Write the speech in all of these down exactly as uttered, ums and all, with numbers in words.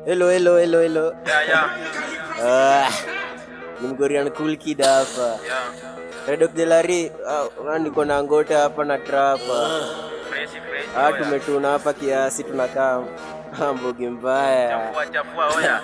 Hello, hello, hello, hello. Yeah, yeah. Ah, nimgorian cool kid hapa. Yeah. Redok Delari, ah, niko na ngote hapa na trapa. Fresh, fresh. Ah, tumetuna hapa kiasi tunakaa mbogi mbaya. Chafua, chafua, oya.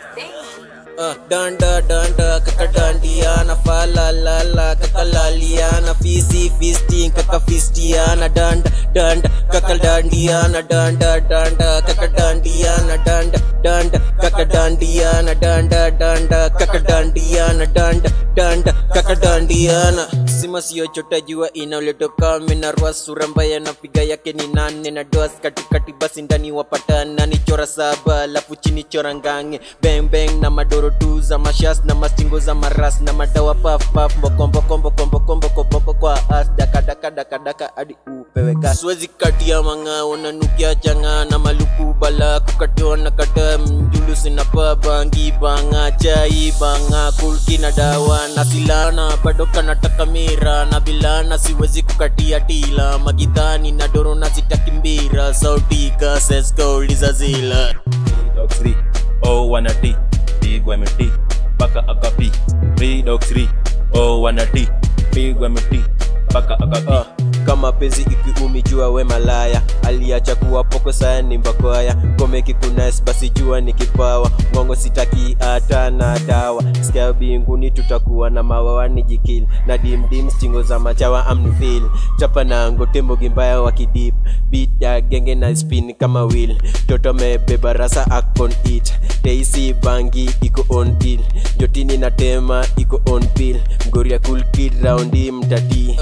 Uh, danda danda kakadandiana falalala kakalaliana fisi fisting kakafistiana danda danda kakadandiana danda danda kakadandiana danda danda kakadandiana danda danda kakadandiana danda danda kakadandiana sima sio chota jua inauletoka menarwa sura mbaya na piga yake ni nane na doas katikati basi ndani wapatana ni chora saba lafu chini chora ngange bang bang na madoro tu za mashas na mastingo za maras na madawa paf paf mokombo kombo kombo kombo kombo kwa as daka daka daka daka hadi upewe gas siwezi katia manga unanukia changa na maluku bala kukatoa na kata mjulu sina pabangi banga chai banga kulki na dawa na silana bado kanataka mira na bilana siwezi kukatia tila magidhani na doro na sitakimbira sauti kases kauliza zila Dog three, oh wanna tea, big women tea, baka agapi. Three dog three, oh wanna tea, big women tea, baka agapi. Uh, kama penzi ikiumi jua we malaya aliacha kuwa poko saya ni mbakwaya kome kikunas basi jua ni kipawa ngongo sitaki hata na dawa sikia binguni tutakuwa na mawawa ni jikil na dim dim stingo za machawa amnifil chapa na ngote mbogi mbaya wakidip beat ya genge na spin kama wheel toto mebeba rasa akon it teisi bangi iko on deal jotini na tema iko on pill mgoria cool kid roundi mtati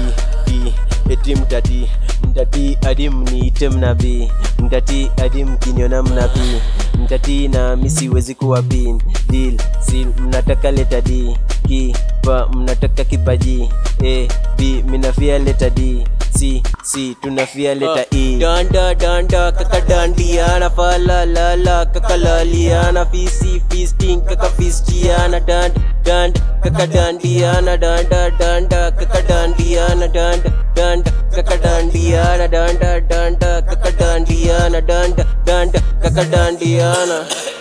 uh. Eti mtati, mtati adi mniite mnabii mtati adi mkiniona mnabii mtati na misi wezi kuwa pin deal, seal, mnataka leta D ki, pa, mnataka kipaji A, B, minafia leta D C, C, tunafia leta E danda danda kakadandiana falalala kakalaliana fisi fisting kakafistiana danda danda kakadandiana danda danda kakadandiana danda danda kakadandiana danda danda kakadandiana danda danda kakadandiana